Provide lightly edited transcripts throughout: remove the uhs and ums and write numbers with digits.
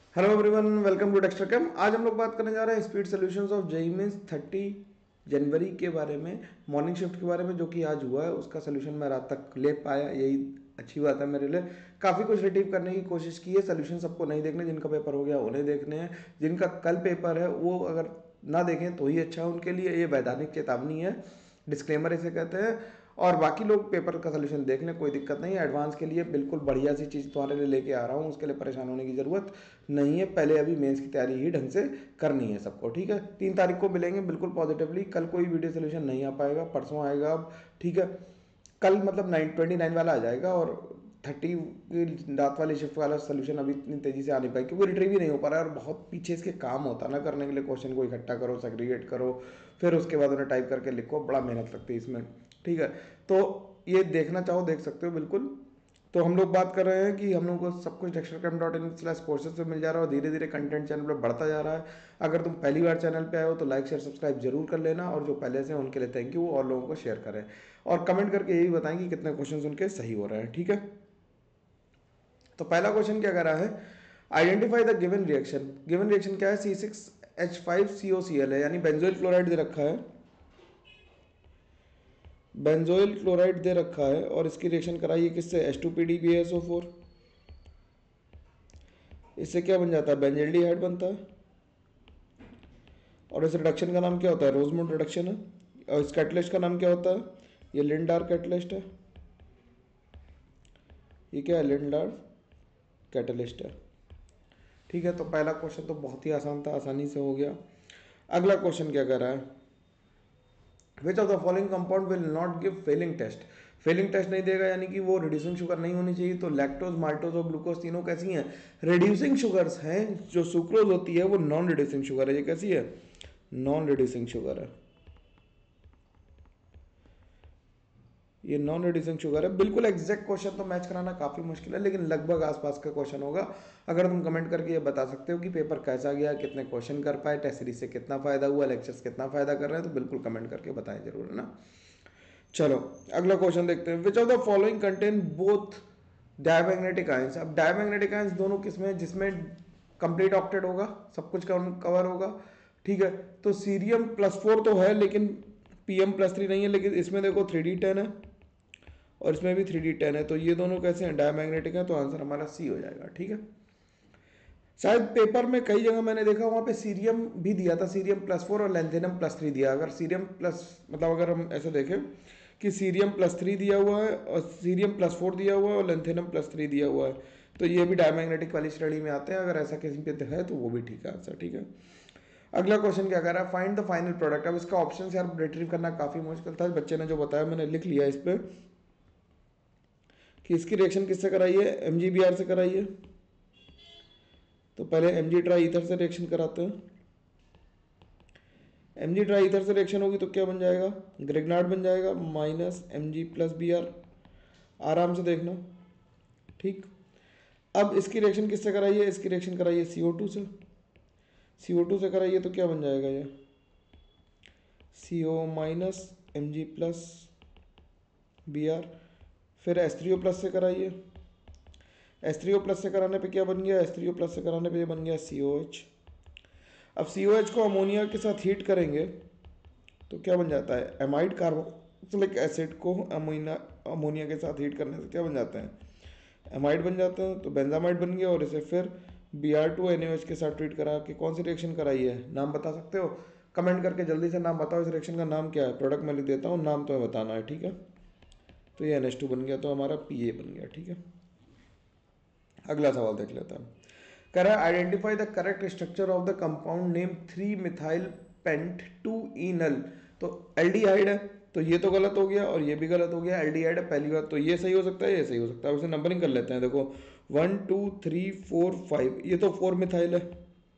Hello everyone, welcome to Dexter Cam. आज हम लोग बात करने जा रहे हैं speed solutions of JEE mains 30 जनवरी के बारे में, मॉर्निंग शिफ्ट के बारे में, जो कि आज हुआ है। उसका सोल्यूशन मैं रात तक ले पाया, यही अच्छी बात है मेरे लिए। काफ़ी कुछ रिट्रीव करने की कोशिश की है। सोल्यूशन सबको नहीं देखने, जिनका पेपर हो गया उन्हें देखने हैं। जिनका कल पेपर है वो अगर ना देखें तो ही अच्छा है उनके लिए। ये वैधानिक चेतावनी है, डिस्क्लेमर इसे कहते हैं। और बाकी लोग पेपर का सोल्यूशन देख लें, कोई दिक्कत नहीं है। एडवांस के लिए बिल्कुल बढ़िया सी चीज़ तुम्हारे लिए लेके आ रहा हूँ, उसके लिए परेशान होने की ज़रूरत नहीं है। पहले अभी मेंस की तैयारी ही ढंग से करनी है सबको, ठीक है। 3 तारीख को मिलेंगे बिल्कुल पॉजिटिवली। कल कोई वीडियो सोल्यूशन नहीं आ पाएगा, परसों आएगा अब, ठीक है। कल मतलब 29 वाला आ जाएगा, और 30 की रात वाली शिफ्ट वाला सोल्यूशन अभी इतनी तेजी से आ नहीं पाएगा क्योंकि रिट्रीव ही नहीं हो पा रहा है। और बहुत पीछे इसके काम होता है ना करने के लिए, क्वेश्चन को इकट्ठा करो, सेग्रीगेट करो, फिर उसके बाद उन्हें टाइप करके लिखो, बड़ा मेहनत लगती है इसमें, ठीक है। तो ये देखना चाहो देख सकते हो बिल्कुल। तो हम लोग बात कर रहे हैं कि हम लोग को सब कुछ dextercam.in/courses पे मिल जा रहा है, और धीरे धीरे कंटेंट चैनल पर बढ़ता जा रहा है। अगर तुम पहली बार चैनल पे आए हो तो लाइक शेयर सब्सक्राइब जरूर कर लेना, और जो पहले से हैं उनके लिए थैंक यू। और लोगों को शेयर करें और कमेंट करके यही बताएं कि कितने क्वेश्चन उनके सही हो रहे हैं, ठीक है। तो पहला क्वेश्चन क्या कर रहा है, identify the given reaction. Given reaction क्या है, C6H5COCl है, यानी बेंजोइल क्लोराइड दे रखा है। बेंजोइल क्लोराइड दे रखा है और इसकी रिएक्शन कराइए किससे, H2PdBaSO4। इससे क्या बन जाता है, बेंजल्डिहाइड बनता है। और इस रिडक्शन का नाम क्या होता है, रोजमोंड रिडक्शन है। और इस कैटलिस्ट का नाम क्या होता है, ये लिंडार कैटलिस्ट है। ये क्या है, लिंडार कैटलिस्ट है, ठीक है। तो पहला क्वेश्चन तो बहुत ही आसान था, आसानी से हो गया। अगला क्वेश्चन क्या कर रहा है, which of the following compound will not give Fehling test. Fehling test नहीं देगा, यानी कि वो रिड्यूसिंग शुगर नहीं होनी चाहिए। तो लैक्टोज, माल्टोज और ग्लूकोज तीनों कैसी हैं, रिड्यूसिंग शुगर्स हैं। जो सुक्रोज होती है वो नॉन रिड्यूसिंग शुगर है। ये कैसी है, नॉन रिड्यूसिंग शुगर है। ये नॉन रिड्यूसिंग शुगर है। बिल्कुल एग्जैक्ट क्वेश्चन तो मैच कराना काफ़ी मुश्किल है, लेकिन लगभग आसपास का क्वेश्चन होगा। अगर तुम कमेंट करके ये बता सकते हो कि पेपर कैसा गया, कितने क्वेश्चन कर पाए, टेस्ट सीरीज से कितना फ़ायदा हुआ, लेक्चर्स कितना फ़ायदा कर रहे हैं, तो बिल्कुल कमेंट करके बताएं जरूर, है ना। चलो अगला क्वेश्चन देखते हैं, which of the following contain both diamagnetic ions. अब डायमैग्नेटिक आयंस दोनों किसमें, जिसमें कंप्लीट ऑक्टेट होगा, सब कुछ कवर होगा, ठीक है। तो सीरियम+4 तो है, लेकिन Pm+3 नहीं है। लेकिन इसमें देखो 3D10 है और इसमें भी 3D10 है, तो ये दोनों कैसे हैं, डायमैग्नेटिक है। तो आंसर हमारा सी हो जाएगा, ठीक है। शायद पेपर में कई जगह मैंने देखा वहां पे सीरियम भी दिया था, Cm+4 और लेंथेनम+3 दिया। अगर सीरियम प्लस मतलब अगर हम ऐसे देखें कि Cm+3 दिया हुआ है और Cm+4 दिया हुआ है और लेंथेनम+3 दिया हुआ है, तो ये भी डायमैग्नेटिक वाली श्रेणी में आते हैं। अगर ऐसा किसी पे है तो वो भी ठीक है आंसर, ठीक है। अगला क्वेश्चन क्या कर रहा है, फाइंड द फाइनल प्रोडक्ट। अब इसका ऑप्शन यार रिट्रीव करना काफी मुश्किल था, बच्चे ने जो बताया मैंने लिख लिया इस पे, कि इसकी रिएक्शन किससे कराइए, MgBr से कराइए। तो पहले Mg ट्राई ईथर से रिएक्शन कराते हैं। Mg ट्राई ईथर से रिएक्शन होगी तो क्या बन जाएगा, ग्रेगनार्ड बन जाएगा -Mg+Br। आराम से देखना, ठीक। अब इसकी रिएक्शन किससे कराइए, इसकी रिएक्शन कराइए CO2 से। CO2 से कराइए तो क्या बन जाएगा, ये CO-Mg+Br। फिर H3O+ से कराइए। H3O+ से कराने पे क्या बन गया, H3O+ से कराने पे ये बन गया COH। अब COH को अमोनिया के साथ हीट करेंगे तो क्या बन जाता है, एमाइड कार्बोक्सिलिक एसिड को अमोनिया के साथ हीट करने से क्या बन जाते हैं, एमाइड बन जाते हैं। तो बेंजामाइड बन गया, और इसे फिर Br2NaOH के साथ ट्रीट करा के कौन सी रिएक्शन कराई है, नाम बता सकते हो, कमेंट करके जल्दी से नाम बताओ। इस रिएक्शन का नाम क्या है, प्रोडक्ट मैं लिख देता हूँ, नाम तुम्हें बताना है, ठीक है। तो ये NH2 बन गया, तो हमारा Pa बन गया, ठीक है। अगला सवाल देख लेते हैं, कह रहा है identify the correct structure of the compound name 3 methyl pent 2 enal. तो एल्डिहाइड है, तो ये तो गलत हो गया और ये भी गलत हो गया। एल्डिहाइड है पहली बात, तो ये सही हो सकता है, ये सही हो सकता है। उसे नंबरिंग कर लेते हैं, देखो 1 2 3 4 5, ये तो 4 मिथाइल है,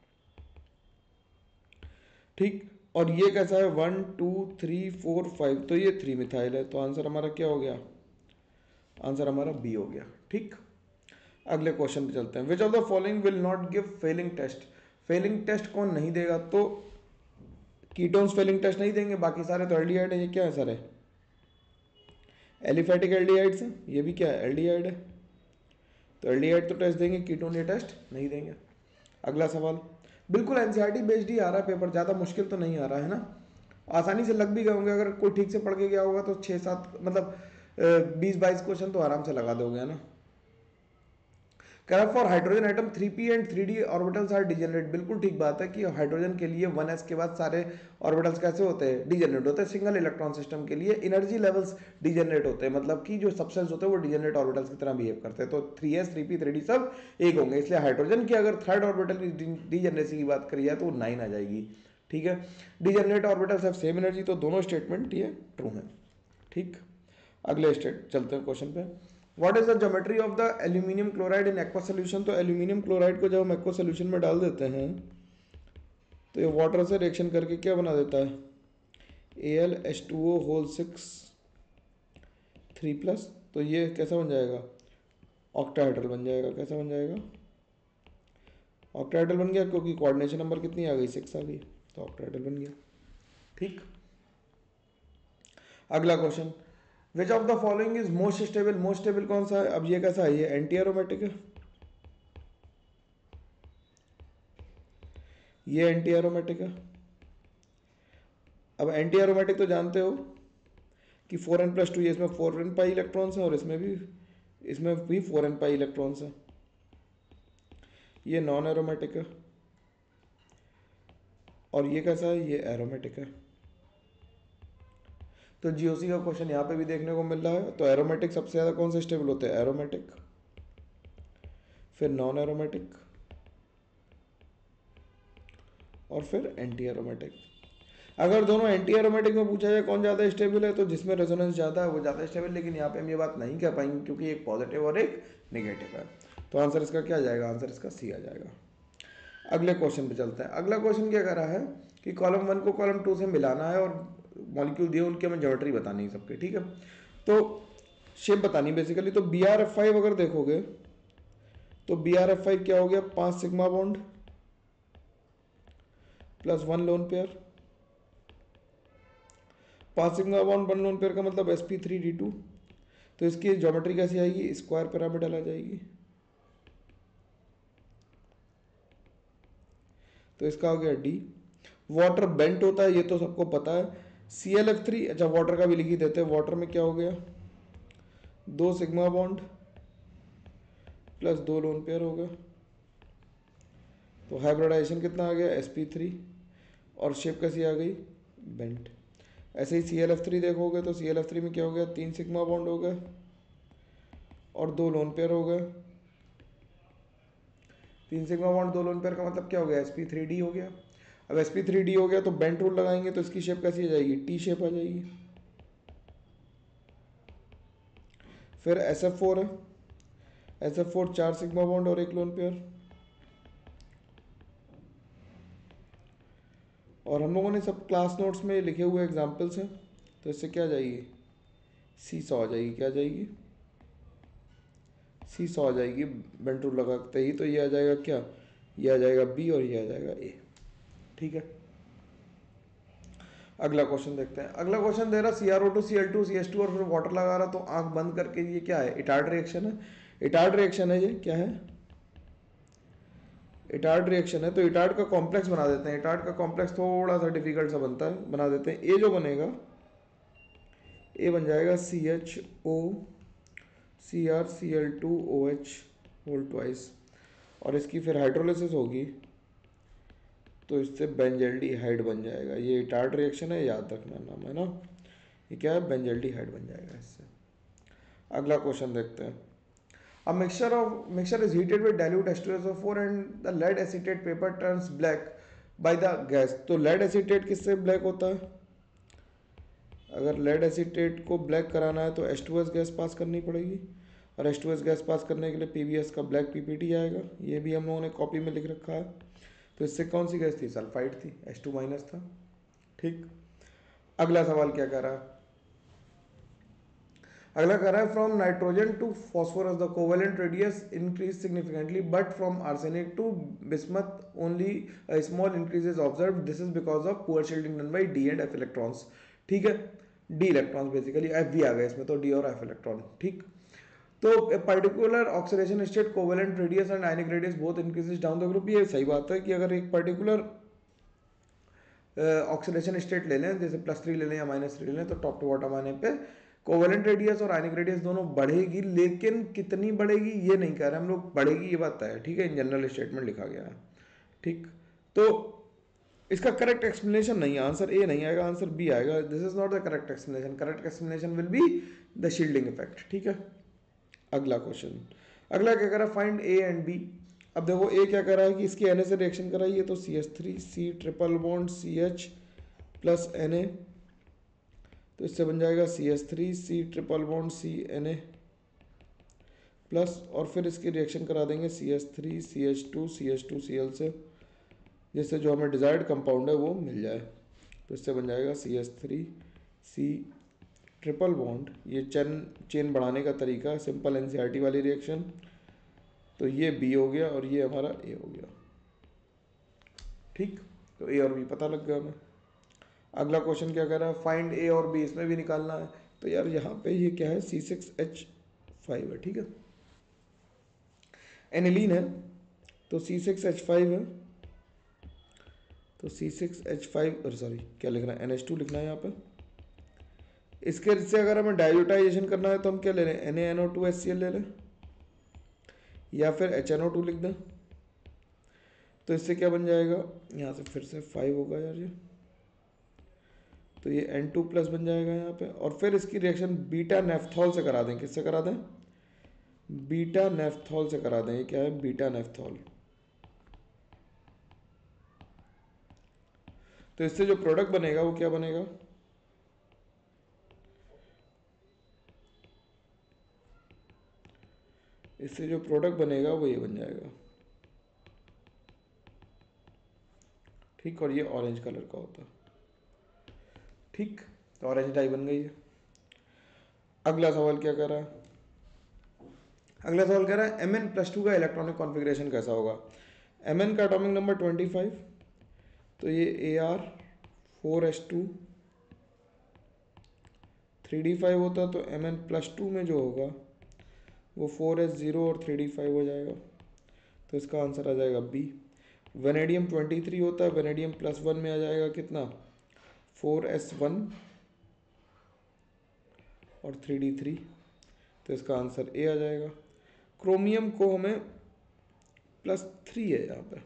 ठीक। और ये कैसा है, 1 2 3 4 5, तो ये 3 मिथाइल है। तो आंसर हमारा क्या हो गया, आंसर हमारा बी हो गया, ठीक। अगले क्वेश्चन पे चलते हैं, which of the following will not give Fehling test. Fehling test कौन नहीं देगा, तो कीटोन्स फेलिंग टेस्ट नहीं देंगे, बाकी सारे तो एल्डिहाइड है। ये क्या है सर, है एलिफेटिक एल्डिहाइड्स है, ये भी क्या है, एल्डिहाइड है। तो एल्डिहाइड तो टेस्ट देंगे, कीटोन ये टेस्ट नहीं देंगे। अगला सवाल, बिल्कुल एनसीईआरटी बेस्ड ही आ रहा है पेपर, ज़्यादा मुश्किल तो नहीं आ रहा है ना, आसानी से लग भी गए होंगे, अगर कोई ठीक से पढ़ के गया होगा तो 6-7 मतलब 20-22 क्वेश्चन तो आराम से लगा दोगे ना। कह रहा for hydrogen atom 3p and 3d orbitals are degenerate, बिल्कुल ठीक बात है कि हाइड्रोजन के लिए 1s के बाद सारे ऑर्बिटल्स कैसे होते हैं, डिजेनरेट होते हैं। सिंगल इलेक्ट्रॉन सिस्टम के लिए एनर्जी लेवल्स डिजेनरेट होते हैं, मतलब कि जो सबसेंस होते हैं वो डिजेनरेट ऑर्बिटल्स की तरह बिहेव करते हैं, तो 3s 3p 3d सब एक होंगे, इसलिए हाइड्रोजन की अगर थर्ड ऑर्बिटल की डिजेनरेसी की बात करी जाए तो वो 9 आ जाएगी। ठीक है, degenerate orbitals have same energy, तो दोनों स्टेटमेंट ये ट्रू है। ठीक, अगले स्टेट चलते हैं क्वेश्चन पे। What is the geometry of the aluminium chloride in aqua solution, तो एल्यूमिनियम क्लोराइड को जब हम एक्वा सोल्यूशन में डाल देते हैं तो ये वाटर से रिएक्शन करके क्या बना देता है, Al H2O होल 6 3+, तो ये कैसा बन जाएगा, ऑक्टाहेड्रल बन जाएगा। कैसा बन जाएगा, ऑक्टाहेड्रल बन गया, क्योंकि कोऑर्डिनेशन नंबर कितनी आ गई, 6 आ गई, तो ऑक्टाहेड्रल बन गया। ठीक, अगला question, which of the following is most stable, most stable कौन सा है, अब ये कैसा है, ये एंटी एरोमेटिक है, ये एंटी एरोमेटिक है। अब एंटी एरोमेटिक तो जानते हो कि 4n+2, ये इसमें 4n पाई इलेक्ट्रॉन्स हैं और इसमें भी 4n पाई इलेक्ट्रॉन्स हैं। ये नॉन एरोमेटिक है, और ये कैसा है, ये एरोमेटिक है। तो जीओसी का क्वेश्चन यहाँ पे भी देखने को मिल रहा है, तो एरोमेटिक सबसे ज़्यादा कौन से स्टेबल होते हैं, एरोमेटिक, फिर नॉन एरोमेटिक, और फिर एंटी एरोमेटिक। अगर दोनों एंटी एरोमेटिक में पूछा जाए कौन ज़्यादा स्टेबल है, तो जिसमें रेजोनेंस ज़्यादा है वो ज़्यादा स्टेबल, लेकिन यहाँ पे हम ये बात नहीं कह पाएंगे क्योंकि एक पॉजिटिव और एक नेगेटिव है। तो आंसर इसका क्या आ जाएगा, आंसर इसका सी आ जाएगा। अगले क्वेश्चन पे चलते हैं। अगला क्वेश्चन क्या कर रहा है कि कॉलम 1 को कॉलम 2 से मिलाना है और मॉलिक्यूल दिए, उनकी हमें ज्योमेट्री बतानी है सबके। ठीक है, तो शेप बतानी बेसिकली। तो BrF5 अगर देखोगे तो BrF5 क्या हो गया, 5 sigma bond plus 1 lone pair, 5 sigma bond 1 lone pair का मतलब sp3d2। तो इसकी ज्योमेट्री कैसी आएगी, स्क्वायर पिरामिडल आ जाएगी। तो इसका हो गया डी। वाटर बेंट होता है, ये तो सबको पता है। ClF3, अच्छा वाटर का भी लिख ही देते हैं। वाटर में क्या हो गया, 2 sigma bond plus 2 lone pair हो गया, तो हाइब्रिडाइजेशन कितना आ गया, sp3, और शेप कैसी आ गई, बेंट। ऐसे ही ClF3 देखोगे तो ClF3 में क्या हो गया, 3 सिग्मा बॉन्ड हो गए और 2 लोन पेयर हो गए। 3 सिग्मा बॉन्ड 2 लोन पेयर का मतलब क्या हो गया, sp3d हो गया। अब sp3d हो गया तो बेंट रूल लगाएंगे तो इसकी शेप कैसी आ जाएगी, टी शेप आ जाएगी। फिर SF4 है, SF4 4 सिग्मा बॉन्ड और 1 लोन पेयर, और हम लोगों ने सब क्लास नोट्स में लिखे हुए एग्जाम्पल्स हैं, तो इससे क्या आ जाएगी, C100 आ जाएगी। क्या आ जाएगी, C100 आ जाएगी बेंट रूल लगाते ही। तो ये आ जाएगा क्या, ये आ जाएगा बी और ये आ जाएगा ए। ठीक है, अगला क्वेश्चन देखते हैं। अगला क्वेश्चन दे रहा CrO2 Cl2 CH2 और फिर वाटर लगा रहा, तो आंख बंद करके, ये क्या है, इटार्ड रिएक्शन है। इटार्ड रिएक्शन है, ये क्या है, इटार्ड रिएक्शन है। तो इटार्ड का कॉम्प्लेक्स बना देते हैं। इटार्ड का कॉम्प्लेक्स थोड़ा सा डिफिकल्ट सा बनता है, बना देते हैं। ए जो बनेगा, ए बन जाएगा CHO CrCl2OH होल ट्वाइस, और इसकी फिर हाइड्रोलिसिस होगी तो इससे बेंजल्डिहाइड बन जाएगा। ये इटार्ड रिएक्शन है, याद रखना नाम है ना, ये क्या है, बेंजल्डिहाइड बन जाएगा इससे। अगला क्वेश्चन देखते हैं। A mixture is heated with dilute H2SO4 and the lead acetate paper turns black by the gas। तो lead acetate किससे black होता है, अगर lead acetate को black कराना है तो H2S गैस पास करनी पड़ेगी, और H2S गैस पास करने के लिए PBS का ब्लैक PPT आएगा। ये भी हम लोगों ने कॉपी में लिख रखा है। तो इससे कौन सी गैस थी, सल्फाइड थी, H2- था। ठीक, अगला सवाल क्या कह रहा है, अगला कह रहा है from nitrogen to phosphorus the covalent radius increase significantly but from arsenic to bismuth only a small increase is observe, this is because of poor shielding done by D and F electrons. ठीक है, D electrons basically, F भी आ गए इसमें, तो D और F electron. ठीक, तो particular oxidation state covalent radius and ionic radius both increases down the group. ये सही बात है कि अगर एक पर्टिकुलर ऑक्सीडेशन स्टेट ले लें, जैसे +3 ले लें या -3 ले लें, तो टॉप टू बॉटम आने पे कोवेलेंट रेडियस और आयनिक रेडियस दोनों बढ़ेगी, लेकिन कितनी बढ़ेगी ये नहीं कह रहे हम लोग, बढ़ेगी ये बात है, ठीक है, इन जनरल स्टेटमेंट लिखा गया है, ठीक। तो इसका करेक्ट एक्सप्लेनेशन नहीं है, आंसर ए नहीं आएगा, आंसर बी आएगा। This is not the correct explanation, correct explanation will be the shielding effect, ठीक है। अगला क्वेश्चन, अगला क्या करा, फाइंड ए एंड बी। अब देखो ए क्या कर रहा है कि इसकी Na से रिएक्शन कराइए, तो CH3 C triple bond CH plus Na, तो इससे बन जाएगा CH3 C triple bond CNA plus, और फिर इसकी रिएक्शन करा देंगे CH3 CH2 CH2Cl से, जिससे जो हमें डिजायर्ड कंपाउंड है वो मिल जाए। तो इससे बन जाएगा CH3 C ट्रिपल बॉन्ड, ये चेन बढ़ाने का तरीका है, सिंपल एनसीईआरटी वाली रिएक्शन। तो ये बी हो गया और ये हमारा ए हो गया, ठीक। तो ए और बी पता लग गया हमें। अगला क्वेश्चन क्या कर रहा है, फाइंड ए और बी, इसमें भी निकालना है। तो यार यहाँ पे ये क्या है, C6H5 है, ठीक है, एनिलीन है, तो C6H5 है, तो C6H5, और सॉरी क्या लिखना है, NH2 लिखना है यहाँ पे। इसके से अगर हमें डाइल्यूटाइजेशन करना है तो हम क्या ले लें, NaNO2HCl ले लें, या फिर HNO2 लिख दें। तो इससे क्या बन जाएगा, यहाँ से फिर से 5 होगा यार ये, तो ये N2 प्लस बन जाएगा यहाँ पे। और फिर इसकी रिएक्शन बीटा नेफ्थॉल से करा दें, किससे करा दें, बीटा नेफ्थॉल से करा दें। ये क्या है, बीटा नेफ्थॉल। तो इससे जो प्रोडक्ट बनेगा वो क्या बनेगा, इससे जो प्रोडक्ट बनेगा वो ये बन जाएगा, ठीक। और ये ऑरेंज कलर का होता है, ठीक। तो ऑरेंज डाई बन गई है। अगला सवाल क्या कर रहा है, अगला सवाल कह रहा है Mn+2 का इलेक्ट्रॉनिक कॉन्फ़िगरेशन कैसा होगा। Mn का एटॉमिक नंबर 25, तो ये Ar4s2 3d5 होता, तो Mn+2 में जो होगा वो 4s0 और 3d5 हो जाएगा, तो इसका आंसर आ जाएगा बी। वेनेडियम 23 होता है, वेनेडियम +1 में आ जाएगा कितना, 4s1 और 3d3, तो इसका आंसर ए आ जाएगा। क्रोमियम को हमें +3 है यहाँ पे,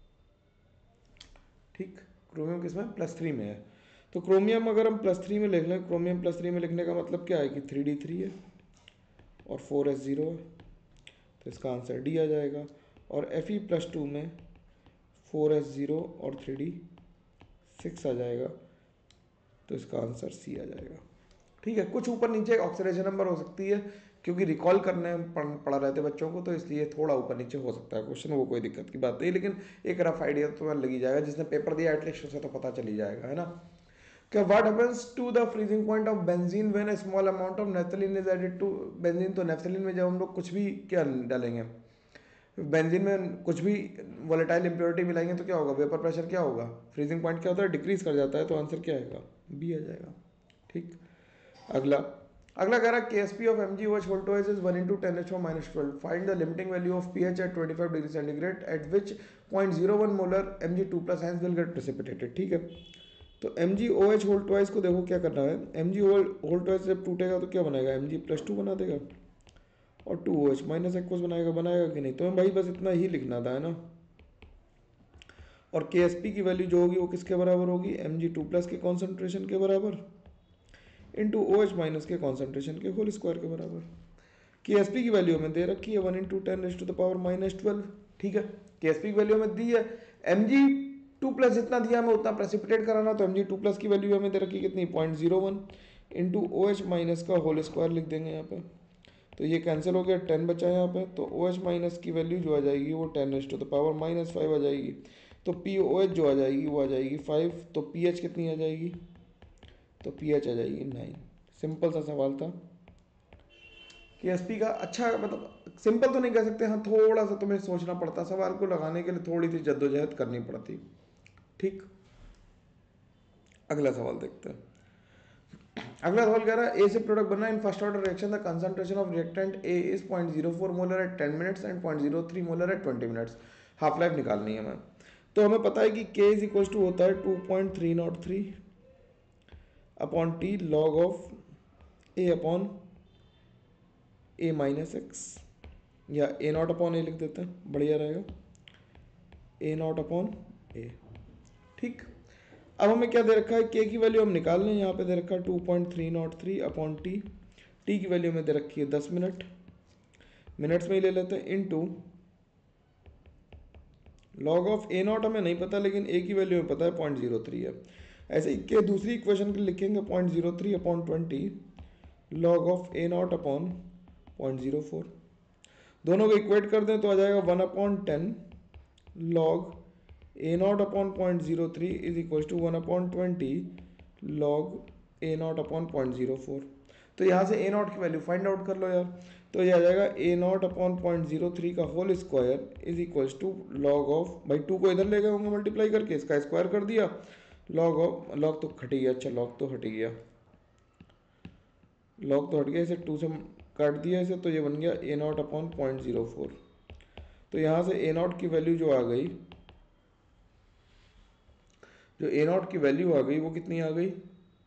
ठीक, क्रोमियम किसमें, +3 में है। तो क्रोमियम अगर हम +3 में लिख लें, क्रोमियम +3 में लिखने का मतलब क्या है कि 3d3 है और 4s0 है, तो इसका आंसर डी आ जाएगा। और Fe+2 में 4s0 और 3d6 आ जाएगा, तो इसका आंसर सी आ जाएगा, ठीक है। कुछ ऊपर नीचे ऑक्सीडेशन नंबर हो सकती है, क्योंकि रिकॉल करने पढ़ा रहते बच्चों को, तो इसलिए थोड़ा ऊपर नीचे हो सकता है क्वेश्चन, वो कोई दिक्कत की बात नहीं, लेकिन एक रफ आइडिया तो लगी जाएगा, जिसने पेपर दिया एटलीस्ट उसे तो पता चली जाएगा, है ना। क्या what happens to the freezing point of benzene when a small amount of naphthalene is added to benzene. तो नेफ्थलीन में जब हम लोग कुछ भी क्या डालेंगे, बेंजीन में कुछ भी वोलेटाइल इंप्योरिटी मिलाएंगे तो क्या होगा, वेपर प्रेशर क्या होगा, फ्रीजिंग पॉइंट क्या होता है, डिक्रीज कर जाता है, तो आंसर क्या आएगा, बी आ जाएगा, ठीक। अगला अगला कह रहा है KSP of MgOH voltage is 1 into 10⁻⁻12. Find the limiting value of pH at 25 degree centigrade at which 0.01 molar Mg2 plus hence will get precipitated, ठीक है। तो MgOH होल ट्वाइस को देखो क्या करना है, Mg होल ट्वाइस जब टूटेगा तो क्या बनाएगा, Mg+2 बना देगा, और 2OH -aqueous बनाएगा कि नहीं। तो हमें भाई बस इतना ही लिखना था, है ना। और KSP की वैल्यू जो होगी वो किसके बराबर होगी, Mg2 प्लस के कॉन्सेंट्रेशन के बराबर इंटू OH माइनस के कॉन्सेंट्रेशन के होल स्क्वायर के बराबर। KSP की वैल्यू हमें दे रखी है 1 × 10⁻⁻12, ठीक है। KSP की वैल्यू हमें दी है, Mg2 प्लस जितना दिया हमें उतना प्रेसिपिटेट कराना, तो Mg2 प्लस की वैल्यू हमें दे रखी कितनी, 0.01 इंटू OH माइनस का होल स्क्वायर लिख देंगे यहाँ पे, तो ये कैंसिल हो गया, 10 बचा यहाँ पे, तो OH माइनस की वैल्यू जो आ जाएगी वो 10⁻⁻5 आ जाएगी, तो POH जो आ जाएगी वो आ जाएगी 5, तो pH कितनी आ जाएगी, तो pH आ जाएगी 9। सिंपल सा सवाल था। KSP का अच्छा, मतलब सिंपल तो नहीं कह सकते, हाँ थोड़ा सा तुम्हें सोचना पड़ता, सवाल को लगाने के लिए थोड़ी सी जद्दोजहद करनी पड़ती, ठीक। अगला सवाल देखते हैं। अगला सवाल कह रहा है ए से प्रोडक्ट बना in first order reaction the concentration of reactant A is 0.04 molar at 10 minutes and 0.03 molar at 20 minutes. Half life निकालनी है हमें। तो हमें पता है कि K इज इक्वल टू होता है 2.303 upon T log of A upon A minus X, या ए नॉट अपॉन ए लिख देते हैं, बढ़िया रहेगा, ए नॉट अपॉन ए। ठीक, अब हमें क्या दे रखा है, के की वैल्यू हम निकाल लें, यहाँ पे दे रखा है 2.303 अपॉन टी, टी की वैल्यू हमें दे रखी है 10 मिनट, मिनट्स में ही ले लेते हैं, into log of A naught हमें नहीं पता लेकिन ए की वैल्यू हमें पता है 0.03 है। ऐसे ही के दूसरी इक्वेशन के लिखेंगे 0.03 upon 20 log of A naught upon 0.04, दोनों को इक्वेट कर दें तो आ जाएगा 1/10 log A naught upon 0.03 is equal to 1/20 log A naught upon 0.04। तो यहाँ से ए नॉट की वैल्यू फाइंड आउट कर लो यार, तो ये आ जाएगा ए नॉट अपॉन 0.03 का whole square is equal to log of, भाई 2 को इधर ले गए होंगे मल्टीप्लाई करके, इसका स्क्वायर कर दिया, लॉग ऑफ, लॉग तो हट ही गया, अच्छा लॉग तो हट गया, लॉग तो हट गया, इसे 2 से काट दिया इसे, तो ये बन गया ए नॉट अपॉन 0.04। तो यहाँ से ए नॉट की वैल्यू जो आ गई, जो ए नॉट की वैल्यू आ गई वो कितनी आ गई,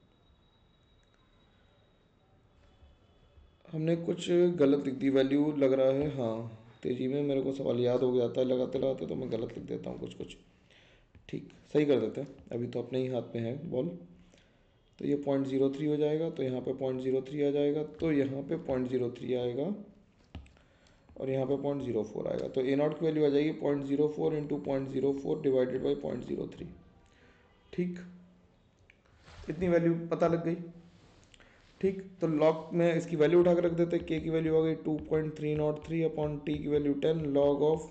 हमने कुछ गलत लिख दी वैल्यू लग रहा है, हाँ तेजी में मेरे को सवाल याद हो जाता है लगाते लगाते, तो मैं गलत लिख देता हूँ कुछ कुछ, ठीक सही कर देते हैं, अभी तो अपने ही हाथ में है बॉल। तो ये 0.03 हो जाएगा, तो यहाँ पे 0.03 आ जाएगा, तो यहाँ पे 0.03 आएगा और यहाँ पे 0.04 आएगा, तो ए नॉट की वैल्यू आ जाएगी 0.04 इंटू 0.04 डिवाइडेड बाई 0.03। ठीक, इतनी वैल्यू पता लग गई। ठीक, तो लॉग में इसकी वैल्यू उठा कर रख देते हैं, के की वैल्यू आ गई 2.303 अपॉन टी की value 10 log of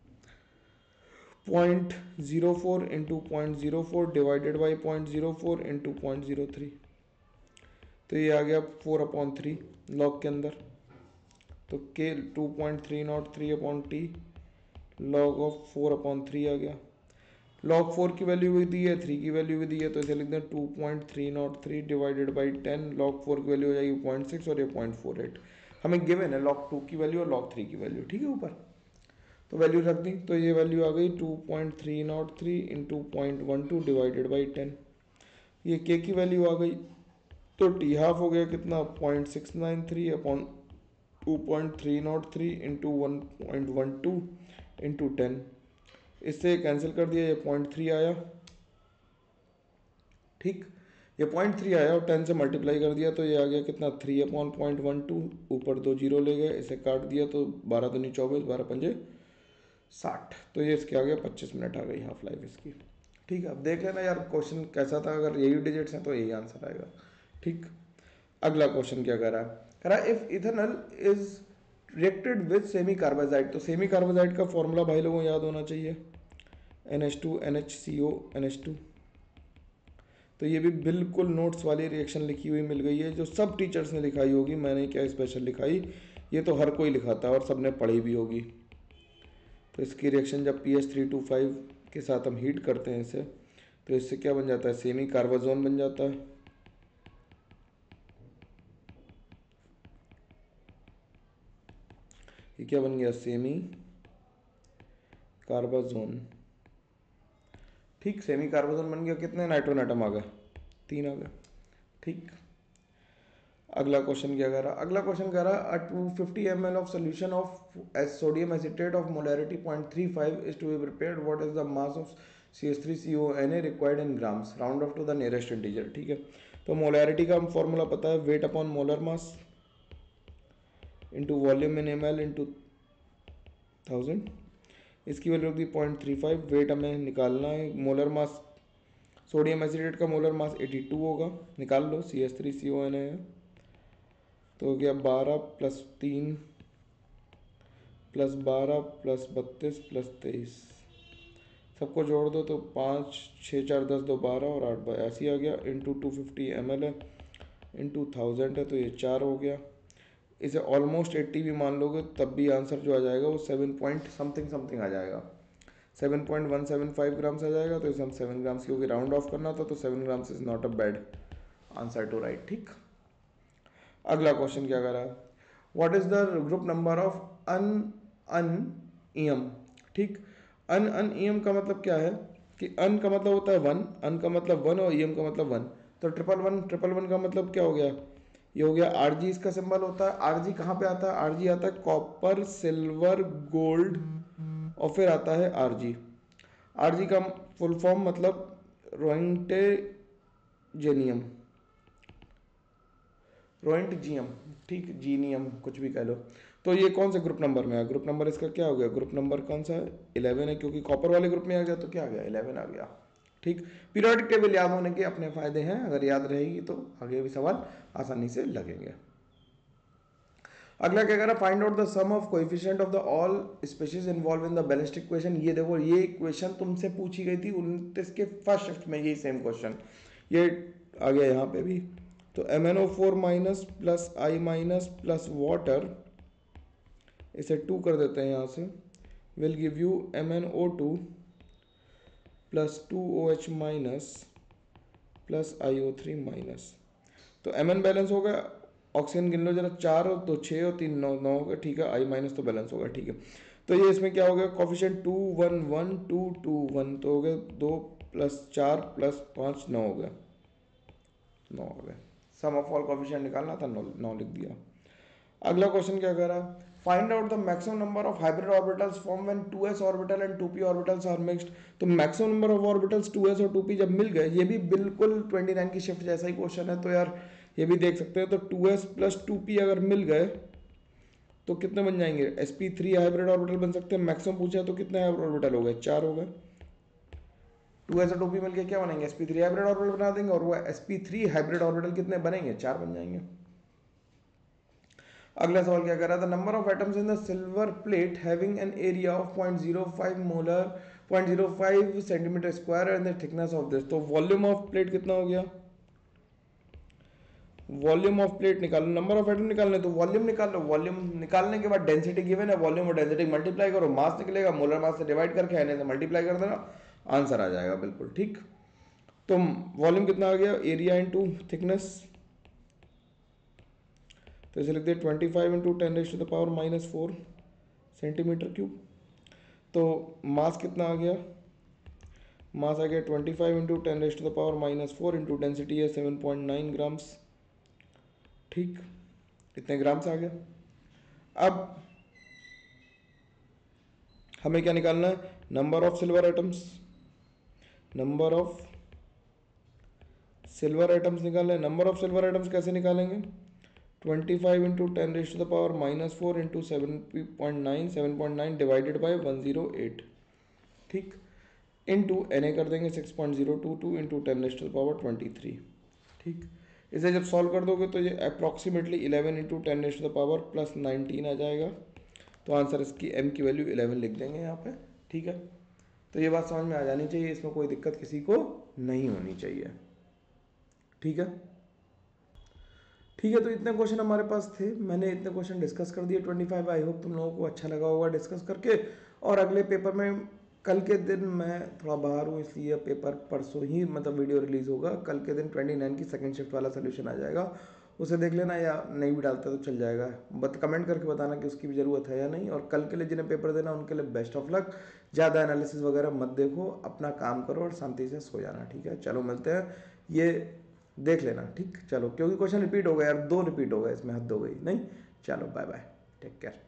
0.04 into 0.04 divided by 0.04 into 0.03, तो ये आ गया 4/3 लॉग के अंदर, तो के 2.303 अपॉन टी लॉग ऑफ 4/3 आ गया, लॉग 4 की वैल्यू भी दी है, 3 की वैल्यू भी दी है, तो इसे लिख दें 2.303 डिवाइडेड बाई 10, लॉग 4 की वैल्यू हो जाएगी 0.6 और ये 0.48, हमें गिवन है लॉग 2 की वैल्यू और लॉग 3 की वैल्यू, ठीक है ऊपर, तो वैल्यू रख दी, तो ये वैल्यू आ गई 2.303 इंटू 0.12 डिवाइडेड बाई 10, ये के की वैल्यू आ गई, तो टी हाफ हो गया कितना 0.693 अपॉन 2.303 इंटू 1.12 इंटू 10, इससे कैंसिल कर दिया, ये 0.3 आया, ठीक, ये 0.3 आया और 10 से मल्टीप्लाई कर दिया, तो ये आ गया कितना 3/0.12, ऊपर 2 जीरो ले गए, इसे काट दिया तो 12 दूनी 24, 12×5 60, तो ये इसके आ गया 25 मिनट आ गई हाफ लाइफ इसकी। ठीक है, अब देख लेना यार क्वेश्चन कैसा था, अगर यही डिजिट्स हैं तो यही आंसर आएगा। ठीक, अगला क्वेश्चन क्या कह रहा है if ethanol is reacted with semi carbide, तो सेमी कार्बाइड का फॉर्मूला भाई लोगों याद होना चाहिए, NH2 NHCO NH2, तो ये भी बिल्कुल नोट्स वाली रिएक्शन लिखी हुई मिल गई है, जो सब टीचर्स ने लिखाई होगी, मैंने क्या स्पेशल लिखाई, ये तो हर कोई लिखाता है और सबने पढ़ी भी होगी। तो इसकी रिएक्शन जब PH325 के साथ हम हीट करते हैं इसे, तो इससे क्या बन जाता है, सेमी कार्बाजोन बन जाता है, ये क्या बन गया, सेमी कार्बाजोन। ठीक, सेमी कार्बाजोन बन गया, कितने नाइट्रोजन एटम आ गए, 3 आ गए। ठीक, अगला क्वेश्चन क्या कह रहा है, अगला क्वेश्चन कह रहा है 250 ml of solution of sodium acetate of molarity 0.35 is to be prepared, what is the mass of CH3CONA required in grams, round off to the nearest integer. ठीक है, तो मोलैरिटी का हम फॉर्मूला पता है, weight upon molar mass into volume in ml into 1000, इसकी वैल्यू होगी 0.35, वेट हमें निकालना है, मोलर मास सोडियम एसिटेट का मोलर मास 82 होगा, निकाल लो, CH3CONA है, तो हो गया 12 + 3 + 12 + 32 + 23, सबको जोड़ दो तो 5 6 4 10 2 12 और 8 82 आ गया, इंटू 250 ml है, इंटू 1000 है, तो ये 4 हो गया, इसे ऑलमोस्ट 80 भी मान लोगे तब भी आंसर जो आ जाएगा वो 7 पॉइंट समथिंग समथिंग आ जाएगा, 7.175 ग्राम्स आ जाएगा, तो इसे हम 7 ग्राम्स, क्योंकि राउंड ऑफ करना था तो 7 grams is not a bad answer to write. ठीक, अगला क्वेश्चन क्या कर रहा है, what is the group number of un un em. ठीक, अन अन ईएम का मतलब क्या है कि अन का मतलब होता है वन, अन का मतलब वन और ईएम का मतलब वन। तो ट्रिपल वन का मतलब क्या हो गया, ये हो गया आरजी, इसका सिंबल होता है। आरजी कहाँ पे आता है, आरजी आता है कॉपर सिल्वर गोल्ड और फिर आता है आरजी। आरजी का फुल फॉर्म मतलब रोइंटेजेनियम, रोइंट जीएम, ठीक, जीनियम कुछ भी कह लो। तो ये कौन से ग्रुप नंबर में है, ग्रुप नंबर इसका क्या हो गया, ग्रुप नंबर कौन सा है, 11 है, क्योंकि कॉपर वाले ग्रुप में आ गया तो क्या आ गया, 11 आ गया। ठीक, पीरियोडिक टेबल याद होने के अपने फायदे हैं, अगर याद रहेगी तो आगे भी सवाल आसानी से लगेंगे। अगला क्या कह रहा है, find out the sum of coefficient of the all species involve in the ballistic equation. ये देखो, ये क्वेश्चन तुमसे पूछी गई थी 29 के फर्स्ट शिफ्ट में, यही सेम क्वेश्चन ये आ गया यहाँ पे भी। तो MnO4 minus plus I minus plus water, इसे 2 कर देते हैं यहाँ से, will give you MnO2 plus 2OH minus plus IO3 minus. तो Mn बैलेंस हो गया, ऑक्सीजन गिन लो जरा, 4 और 2 6 और 3 9 9 हो गया। ठीक है, आई माइनस तो बैलेंस होगा। ठीक है, तो ये इसमें क्या हो गया, कॉफिशिएंट 2 1 1 2 2 1, तो हो गया 2 प्लस 4 प्लस 5 9 हो गया, 9 हो गया। सम ऑफ ऑल कॉफिशिएंट निकालना था, 9 लिख दिया। अगला क्वेश्चन क्या कर रहा है, find out the maximum number of hybrid orbitals form when 2s orbital and 2p orbitals are mixed. तो maximum number of orbitals 2s और 2p जब मिल गए, ये भी बिल्कुल 29 की शिफ्ट जैसा ही क्वेश्चन है, तो यार ये भी देख सकते हैं। तो 2s प्लस 2p अगर मिल गए तो कितने बन जाएंगे, sp3 हाइब्रिड ऑर्बिटल बन सकते हैं। मैक्सिमम पूछा तो कितने हाइब्रिड ऑर्बिटल हो गए, 4 हो गए। 2s और 2p मिलकर क्या बनेंगे, sp3 हाइब्रिड ऑर्बिटल बना देंगे, और वो sp3 हाइब्रिड ऑर्बिटल कितने बनेंगे, 4 बन जाएंगे। अगला सवाल क्या कर रहा था, number of atoms in the silver plate having an area of 0.05 molar 0.05 centimetre square and the thickness of this. तो वॉल्यूम ऑफ प्लेट कितना हो गया, वॉल्यूम ऑफ प्लेट निकालो, नंबर ऑफ एटम निकालने तो वॉल्यूम निकाल लो, वॉल्यूम निकालने के बाद डेंसिटी गिवन है, वॉल्यूम और डेंसिटी मल्टीप्लाई करो, मास निकलेगा, मोलर मास से डिवाइड करके एन से मल्टीप्लाई कर देना, आंसर आ जाएगा बिल्कुल। ठीक, तो वॉल्यूम कितना आ गया, एरिया इंटू थिकनेस, तो इसे लिख दिया 25 इंटू 10⁻⁻⁴ सेंटीमीटर क्यूब। तो मास कितना आ गया, मास आ गया 25 इंटू 10⁻⁻⁴ इंटू डेंसिटी है 7.9 ग्राम्स। ठीक, इतने ग्राम्स आ गया। अब हमें क्या निकालना है, number of silver atoms, number of silver atoms निकालना है। नंबर ऑफ सिल्वर एटम्स कैसे निकालेंगे, 25 इंटू 10⁻⁻⁴ इंटू 7.9 डिवाइडेड बाई 108। ठीक, इंटू Na कर देंगे 6.022 इंटू 10⁻23। ठीक, इसे जब सॉल्व कर दोगे तो ये अप्रॉक्सीमेटली 11 इंटू 10⁻+19 आ जाएगा। तो आंसर इसकी m की वैल्यू 11 लिख देंगे यहाँ पे। ठीक है, तो ये बात समझ में आ जानी चाहिए, इसमें कोई दिक्कत किसी को नहीं होनी चाहिए। ठीक है, ठीक है, तो इतने क्वेश्चन हमारे पास थे, मैंने इतने क्वेश्चन डिस्कस कर दिए 25। आई होप तुम लोगों को अच्छा लगा होगा डिस्कस करके। और अगले पेपर में कल के दिन मैं थोड़ा बाहर हूँ, इसलिए पेपर परसों ही मतलब वीडियो रिलीज़ होगा। कल के दिन 29 की सेकंड शिफ्ट वाला सोल्यूशन आ जाएगा, उसे देख लेना, या नहीं भी डालता तो चल जाएगा। कमेंट करके बताना कि उसकी भी ज़रूरत है या नहीं। और कल के लिए जिन्हें पेपर देना उनके लिए बेस्ट ऑफ लक। ज़्यादा एनालिसिस वगैरह मत देखो, अपना काम करो और शांति से सो जाना। ठीक है, चलो मिलते हैं, ये देख लेना। ठीक, चलो, क्योंकि क्वेश्चन रिपीट हो गया यार, 2 रिपीट हो गए, इसमें हद हो गई नहीं। चलो बाय बाय, टेक केयर।